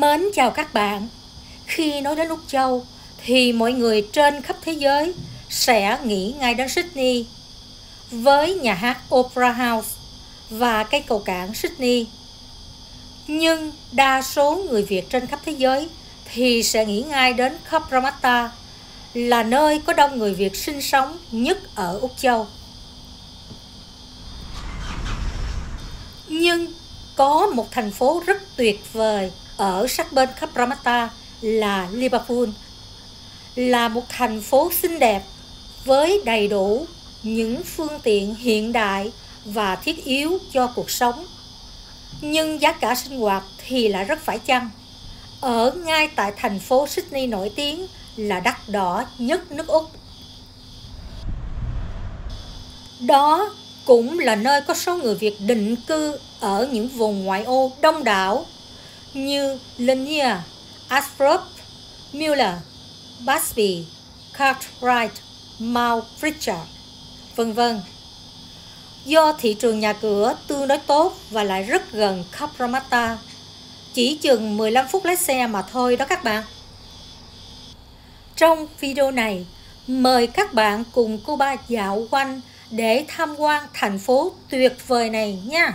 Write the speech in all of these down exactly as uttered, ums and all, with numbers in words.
Mến chào các bạn. Khi nói đến Úc Châu thì mọi người trên khắp thế giới sẽ nghĩ ngay đến Sydney với nhà hát Opera House và cây cầu cảng Sydney. Nhưng đa số người Việt trên khắp thế giới thì sẽ nghĩ ngay đến Cabramatta, là nơi có đông người Việt sinh sống nhất ở Úc Châu. Nhưng có một thành phố rất tuyệt vời ở sát bên Cabramatta là Liverpool, là một thành phố xinh đẹp với đầy đủ những phương tiện hiện đại và thiết yếu cho cuộc sống. Nhưng giá cả sinh hoạt thì lại rất phải chăng. Ở ngay tại thành phố Sydney nổi tiếng là đắt đỏ nhất nước Úc. Đó cũng là nơi có số người Việt định cư ở những vùng ngoại ô đông đảo như Lanier, Ashford, Muller, Busby, Cartwright, Mount Pritchard, vân vân. Do thị trường nhà cửa tương đối tốt và lại rất gần Cabramatta, chỉ chừng mười lăm phút lái xe mà thôi đó các bạn. Trong video này, mời các bạn cùng cô ba dạo quanh để tham quan thành phố tuyệt vời này nha.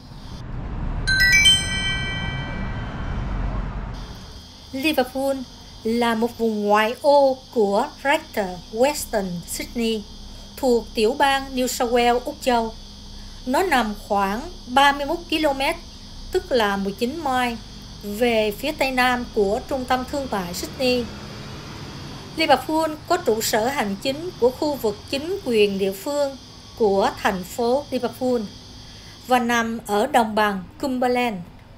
Liverpool là một vùng ngoại ô của Greater Western Sydney, thuộc tiểu bang New South Wales, Úc Châu. Nó nằm khoảng ba mươi mốt ki lô mét, tức là mười chín mile, về phía tây nam của trung tâm thương mại Sydney. Liverpool có trụ sở hành chính của khu vực chính quyền địa phương của thành phố Liverpool và nằm ở đồng bằng Cumberland.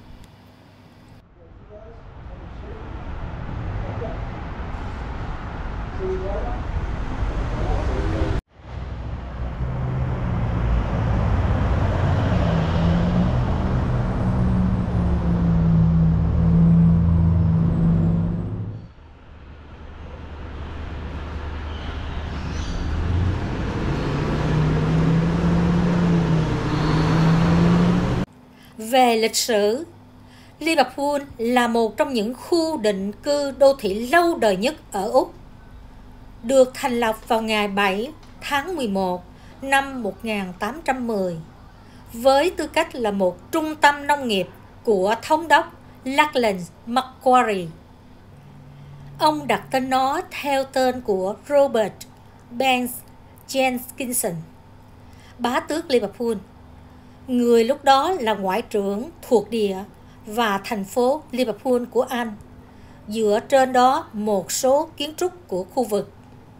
Về lịch sử, Liverpool là một trong những khu định cư đô thị lâu đời nhất ở Úc. Được thành lập vào ngày bảy tháng mười một năm một nghìn tám trăm mười, với tư cách là một trung tâm nông nghiệp của thống đốc Lachlan Macquarie. Ông đặt tên nó theo tên của Robert Banks Jenkinson, bá tước Liverpool, người lúc đó là ngoại trưởng thuộc địa và thành phố Liverpool của Anh, dựa trên đó một số kiến trúc của khu vực.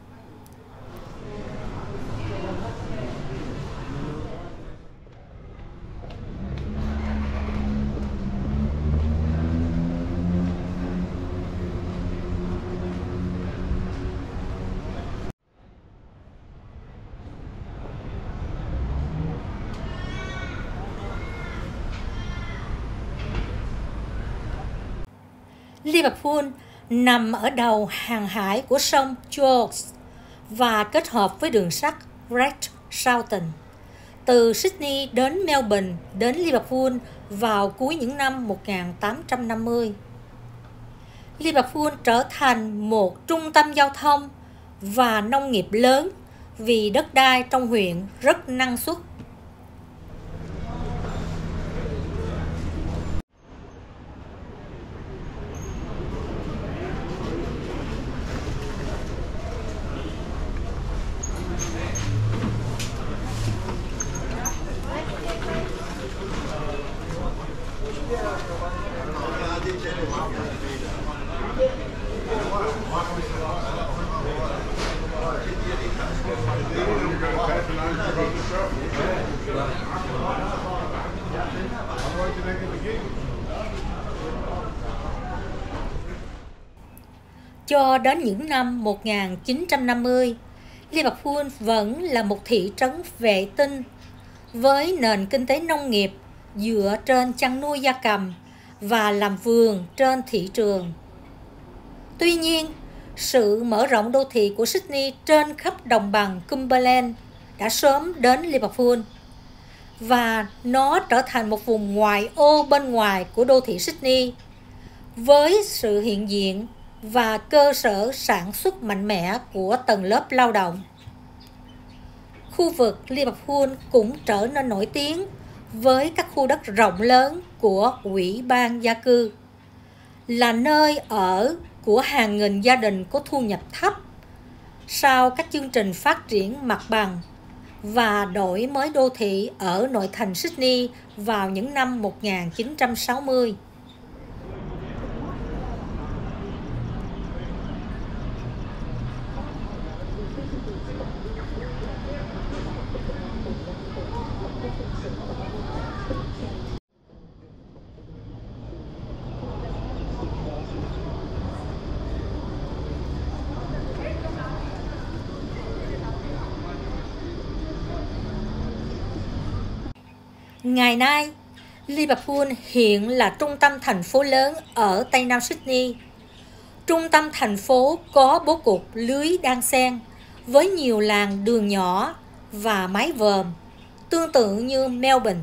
Liverpool nằm ở đầu hàng hải của sông George và kết hợp với đường sắt Great Southern từ Sydney đến Melbourne đến Liverpool vào cuối những năm một nghìn tám trăm năm mươi. Liverpool trở thành một trung tâm giao thông và nông nghiệp lớn vì đất đai trong huyện rất năng suất. Cho đến những năm một nghìn chín trăm năm mươi, Liverpool vẫn là một thị trấn vệ tinh với nền kinh tế nông nghiệp dựa trên chăn nuôi gia cầm và làm vườn trên thị trường. Tuy nhiên, sự mở rộng đô thị của Sydney trên khắp đồng bằng Cumberland đã sớm đến Liverpool và nó trở thành một vùng ngoại ô bên ngoài của đô thị Sydney với sự hiện diện và cơ sở sản xuất mạnh mẽ của tầng lớp lao động. Khu vực Liverpool cũng trở nên nổi tiếng với các khu đất rộng lớn của Ủy ban gia cư, là nơi ở của hàng nghìn gia đình có thu nhập thấp sau các chương trình phát triển mặt bằng và đổi mới đô thị ở nội thành Sydney vào những năm một nghìn chín trăm sáu mươi. Ngày nay, Liverpool hiện là trung tâm thành phố lớn ở Tây Nam Sydney. Trung tâm thành phố có bố cục lưới đan xen với nhiều làng đường nhỏ và mái vòm, tương tự như Melbourne.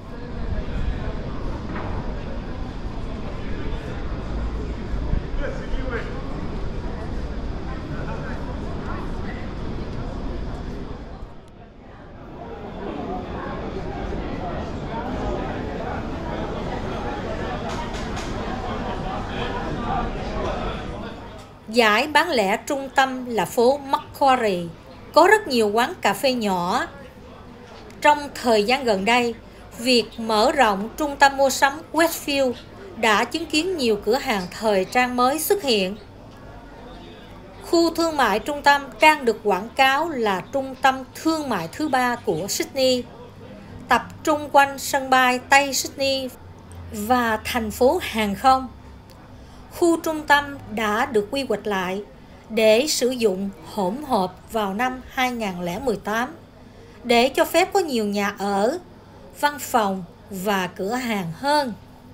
Giải bán lẻ trung tâm là phố Macquarie, có rất nhiều quán cà phê nhỏ. Trong thời gian gần đây, việc mở rộng trung tâm mua sắm Westfield đã chứng kiến nhiều cửa hàng thời trang mới xuất hiện. Khu thương mại trung tâm đang được quảng cáo là trung tâm thương mại thứ ba của Sydney, tập trung quanh sân bay Tây Sydney và thành phố hàng không. Khu trung tâm đã được quy hoạch lại để sử dụng hỗn hợp vào năm hai nghìn không trăm mười tám để cho phép có nhiều nhà ở, văn phòng và cửa hàng hơn.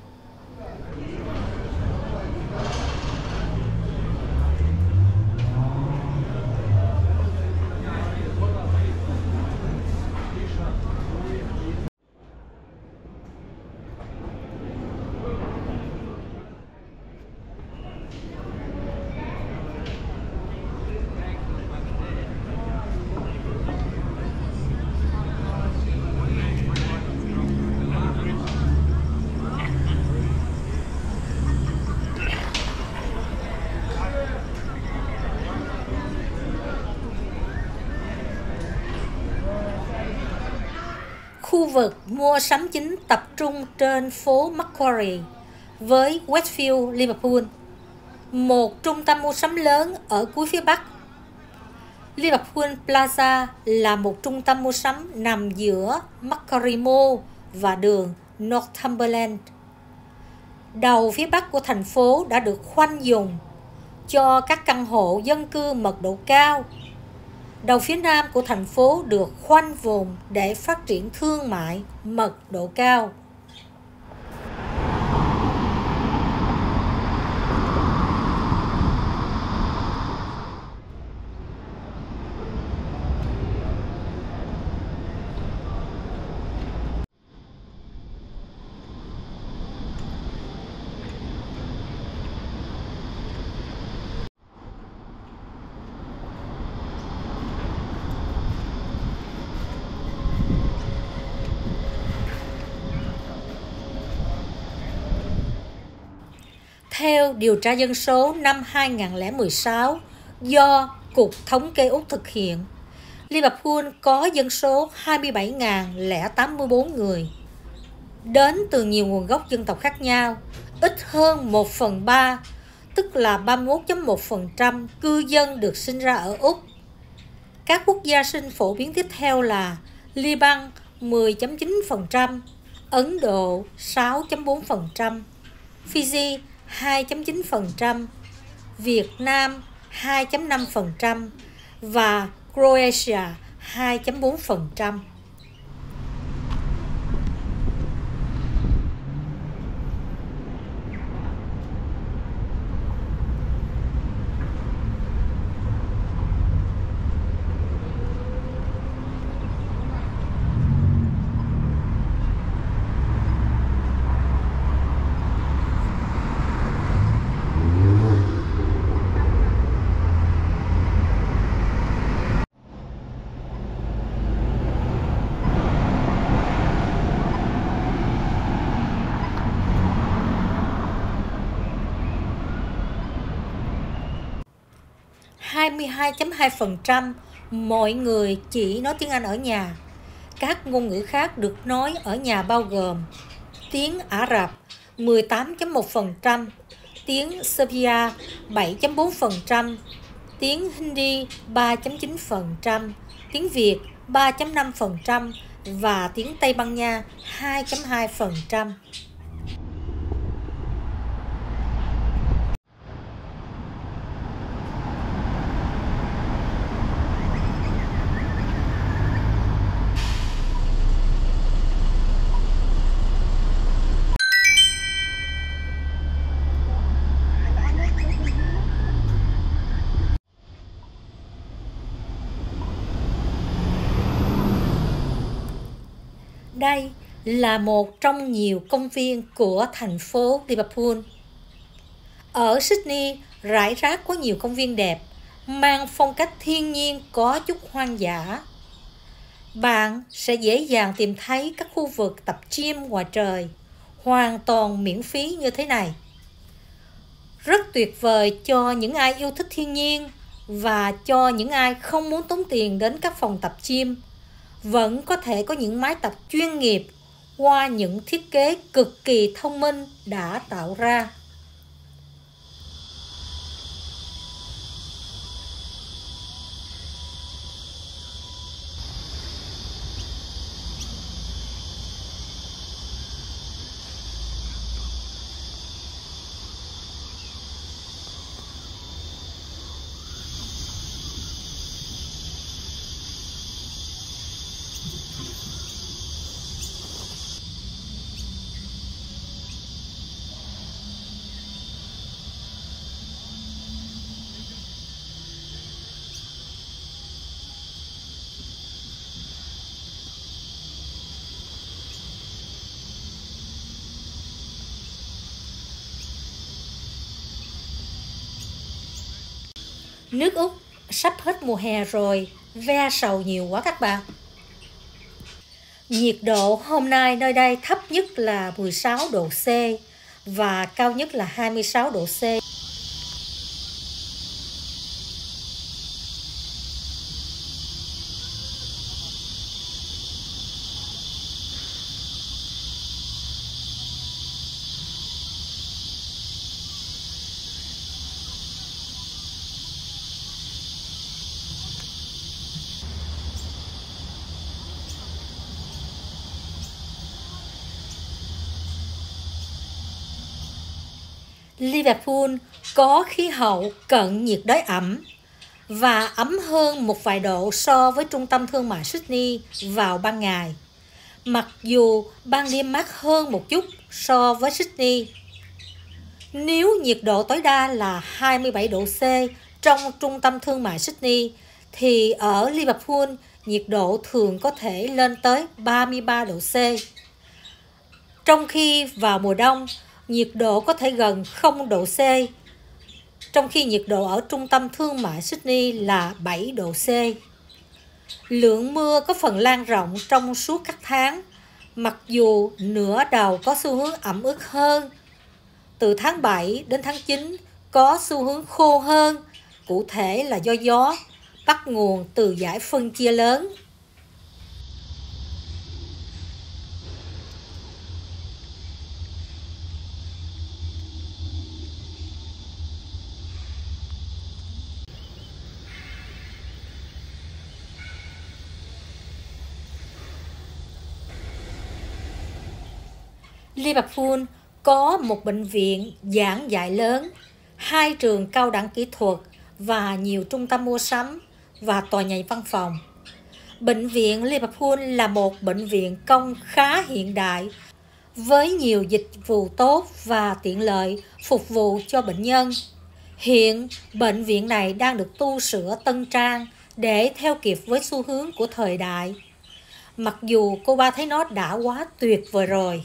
Khu vực mua sắm chính tập trung trên phố Macquarie với Westfield Liverpool, một trung tâm mua sắm lớn ở cuối phía Bắc. Liverpool Plaza là một trung tâm mua sắm nằm giữa Macquarie Mall và đường Northumberland. Đầu phía Bắc của thành phố đã được khoanh dùng cho các căn hộ dân cư mật độ cao. Đầu phía Nam của thành phố được khoanh vùng để phát triển thương mại mật độ cao. Theo điều tra dân số năm hai nghìn không trăm mười sáu do Cục Thống kê Úc thực hiện, Liverpool có dân số hai mươi bảy nghìn không trăm tám mươi tư người, đến từ nhiều nguồn gốc dân tộc khác nhau, ít hơn một phần ba, tức là ba mươi mốt phẩy một phần trăm cư dân được sinh ra ở Úc. Các quốc gia sinh phổ biến tiếp theo là Liban mười phẩy chín phần trăm, Ấn Độ sáu phẩy bốn phần trăm, Fiji hai phẩy chín phần trăm, Việt Nam hai phẩy năm phần trăm và Croatia hai phẩy bốn phần trăm. mươi hai phẩy hai phần trăm mọi người chỉ nói tiếng Anh ở nhà. Các ngôn ngữ khác được nói ở nhà bao gồm tiếng Ả Rập mười tám phẩy một phần trăm, tiếng Serbia bảy phẩy bốn phần trăm, tiếng Hindi ba phẩy chín phần trăm, tiếng Việt ba phẩy năm phần trăm và tiếng Tây Ban Nha hai phẩy hai phần trăm. Đây là một trong nhiều công viên của thành phố Liverpool. Ở Sydney, rải rác có nhiều công viên đẹp, mang phong cách thiên nhiên có chút hoang dã. Bạn sẽ dễ dàng tìm thấy các khu vực tập gym ngoài trời, hoàn toàn miễn phí như thế này. Rất tuyệt vời cho những ai yêu thích thiên nhiên và cho những ai không muốn tốn tiền đến các phòng tập gym. Vẫn có thể có những máy tập chuyên nghiệp qua những thiết kế cực kỳ thông minh đã tạo ra. Nước Úc sắp hết mùa hè rồi, ve sầu nhiều quá các bạn. Nhiệt độ hôm nay nơi đây thấp nhất là mười sáu độ C và cao nhất là hai mươi sáu độ C. Liverpool có khí hậu cận nhiệt đới ẩm và ấm hơn một vài độ so với trung tâm thương mại Sydney vào ban ngày, mặc dù ban đêm mát hơn một chút so với Sydney. Nếu nhiệt độ tối đa là hai mươi bảy độ C trong trung tâm thương mại Sydney, thì ở Liverpool nhiệt độ thường có thể lên tới ba mươi ba độ C. Trong khi vào mùa đông, nhiệt độ có thể gần không độ C, trong khi nhiệt độ ở trung tâm thương mại Sydney là bảy độ C. Lượng mưa có phần lan rộng trong suốt các tháng, mặc dù nửa đầu có xu hướng ẩm ướt hơn. Từ tháng bảy đến tháng chín có xu hướng khô hơn, cụ thể là do gió bắt nguồn từ dải phân chia lớn. Liverpool có một bệnh viện giảng dạy lớn, hai trường cao đẳng kỹ thuật và nhiều trung tâm mua sắm và tòa nhà văn phòng. Bệnh viện Liverpool là một bệnh viện công khá hiện đại với nhiều dịch vụ tốt và tiện lợi phục vụ cho bệnh nhân. Hiện, bệnh viện này đang được tu sửa tân trang để theo kịp với xu hướng của thời đại. Mặc dù cô ba thấy nó đã quá tuyệt vời rồi.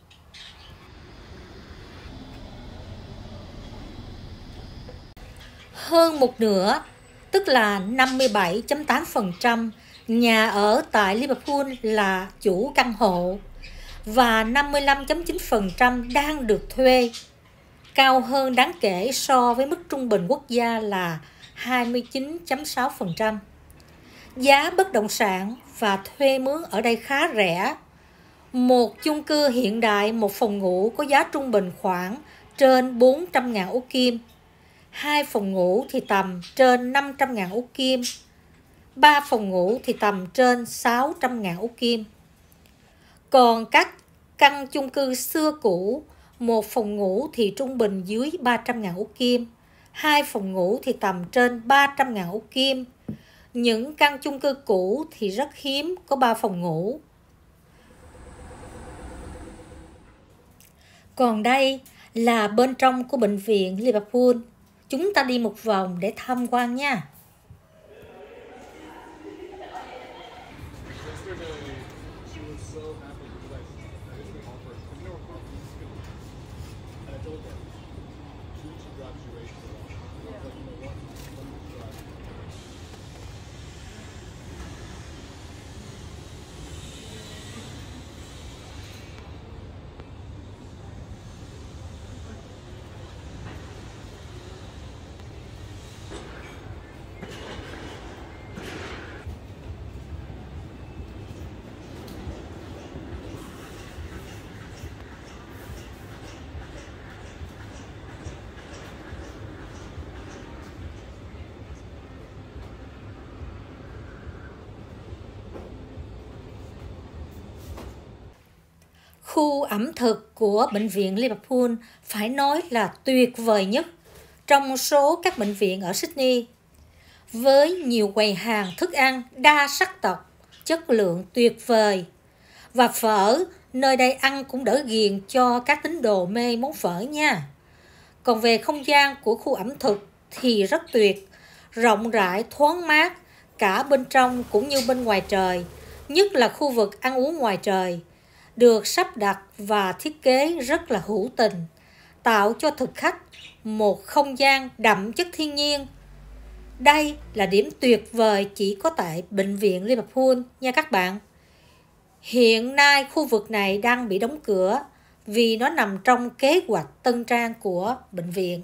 Hơn một nửa, tức là năm mươi bảy phẩy tám phần trăm nhà ở tại Liverpool là chủ căn hộ và năm mươi lăm phẩy chín phần trăm đang được thuê, cao hơn đáng kể so với mức trung bình quốc gia là hai mươi chín phẩy sáu phần trăm. Giá bất động sản và thuê mướn ở đây khá rẻ. Một chung cư hiện đại một phòng ngủ có giá trung bình khoảng trên bốn trăm ngàn Úc Kim. Hai phòng ngủ thì tầm trên năm trăm ngàn Úc Kim. Ba phòng ngủ thì tầm trên sáu trăm ngàn Úc Kim. Còn các căn chung cư xưa cũ, một phòng ngủ thì trung bình dưới ba trăm ngàn Úc Kim. Hai phòng ngủ thì tầm trên ba trăm ngàn Úc Kim. Những căn chung cư cũ thì rất hiếm có ba phòng ngủ. Còn đây là bên trong của bệnh viện Liverpool. Chúng ta đi một vòng để tham quan nha. Khu ẩm thực của bệnh viện Liverpool phải nói là tuyệt vời nhất trong số các bệnh viện ở Sydney. Với nhiều quầy hàng thức ăn đa sắc tộc, chất lượng tuyệt vời. Và phở, nơi đây ăn cũng đỡ ghiền cho các tín đồ mê món phở nha. Còn về không gian của khu ẩm thực thì rất tuyệt, rộng rãi, thoáng mát, cả bên trong cũng như bên ngoài trời, nhất là khu vực ăn uống ngoài trời. Được sắp đặt và thiết kế rất là hữu tình, tạo cho thực khách một không gian đậm chất thiên nhiên. Đây là điểm tuyệt vời chỉ có tại bệnh viện Liverpool nha các bạn. Hiện nay khu vực này đang bị đóng cửa vì nó nằm trong kế hoạch tân trang của bệnh viện.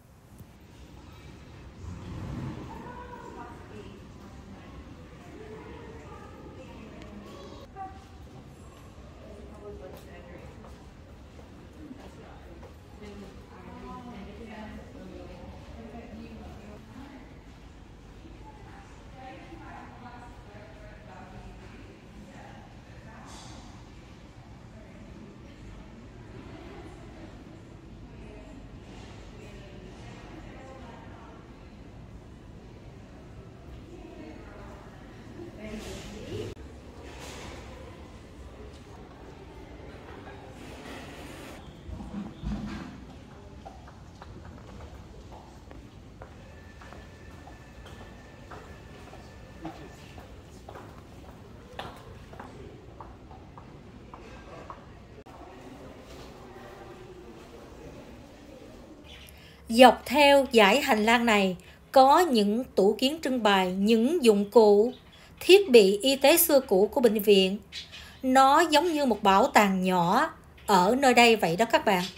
Dọc theo dãy hành lang này có những tủ kiến trưng bày những dụng cụ, thiết bị y tế xưa cũ của bệnh viện. Nó giống như một bảo tàng nhỏ ở nơi đây vậy đó các bạn.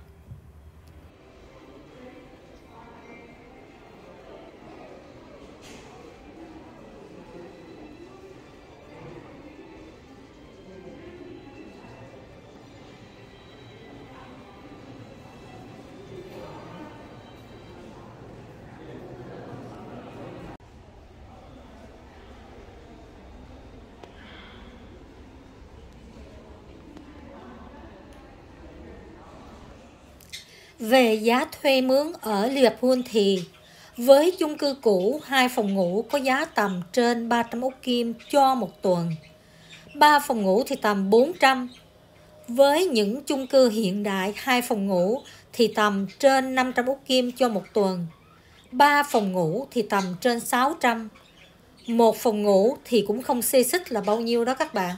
Về giá thuê mướn ở Liverpool thì với chung cư cũ hai phòng ngủ có giá tầm trên ba trăm Úc Kim cho một tuần. Ba phòng ngủ thì tầm bốn trăm. Với những chung cư hiện đại hai phòng ngủ thì tầm trên năm trăm Úc Kim cho một tuần. Ba phòng ngủ thì tầm trên sáu trăm. Một phòng ngủ thì cũng không xê xích là bao nhiêu đó các bạn.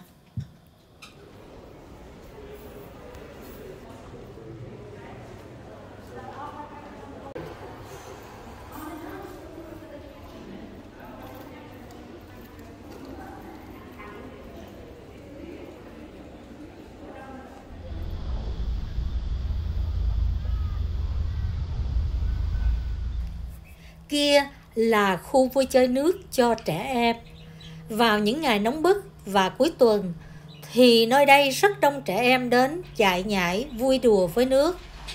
Kia là khu vui chơi nước cho trẻ em. Vào những ngày nóng bức và cuối tuần thì nơi đây rất đông trẻ em đến chạy nhảy vui đùa với nước.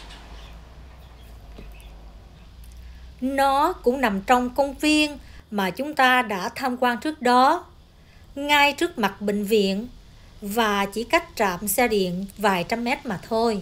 Nó cũng nằm trong công viên mà chúng ta đã tham quan trước đó, ngay trước mặt bệnh viện và chỉ cách trạm xe điện vài trăm mét mà thôi.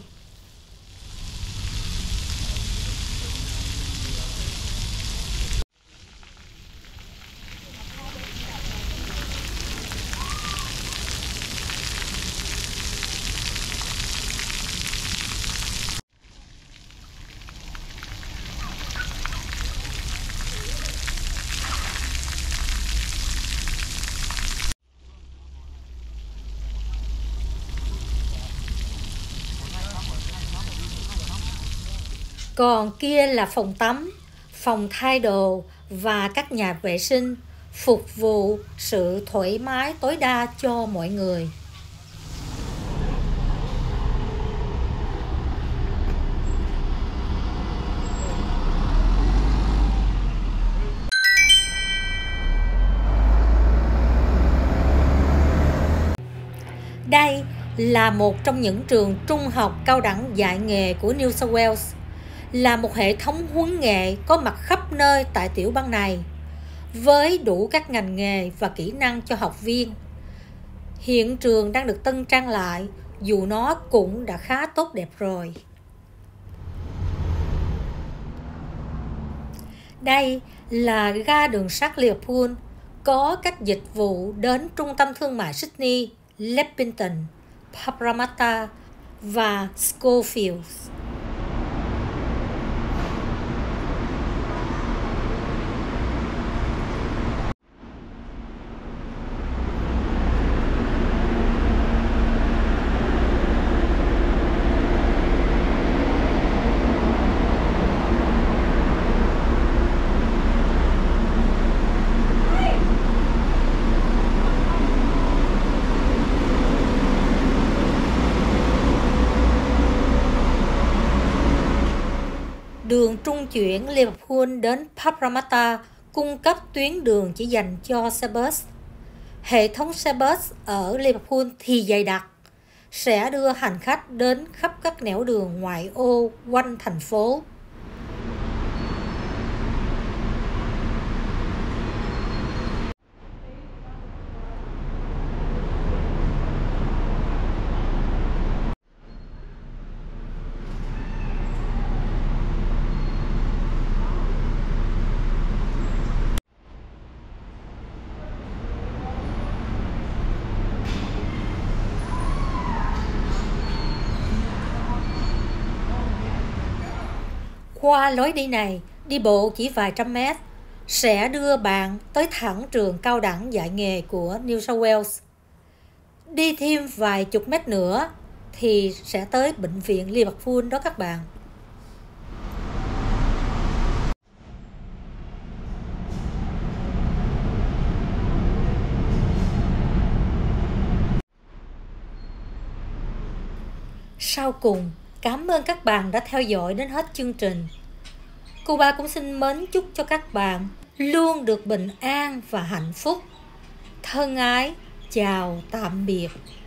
Còn kia là phòng tắm, phòng thay đồ và các nhà vệ sinh, phục vụ sự thoải mái tối đa cho mọi người. Đây là một trong những trường trung học cao đẳng dạy nghề của New South Wales, là một hệ thống huấn nghệ có mặt khắp nơi tại tiểu bang này, với đủ các ngành nghề và kỹ năng cho học viên. Hiện trường đang được tân trang lại, dù nó cũng đã khá tốt đẹp rồi. Đây là ga đường sắt Liverpool, có các dịch vụ đến trung tâm thương mại Sydney, Leppington, Parramatta và Schofields. Đường trung chuyển Liverpool đến Parramatta cung cấp tuyến đường chỉ dành cho xe bus. Hệ thống xe bus ở Liverpool thì dày đặc, sẽ đưa hành khách đến khắp các nẻo đường ngoại ô quanh thành phố. Qua lối đi này, đi bộ chỉ vài trăm mét, sẽ đưa bạn tới thẳng trường cao đẳng dạy nghề của New South Wales. Đi thêm vài chục mét nữa thì sẽ tới bệnh viện Liverpool đó các bạn. Sau cùng, cảm ơn các bạn đã theo dõi đến hết chương trình. Cô Ba cũng xin mến chúc cho các bạn luôn được bình an và hạnh phúc. Thân ái, chào tạm biệt.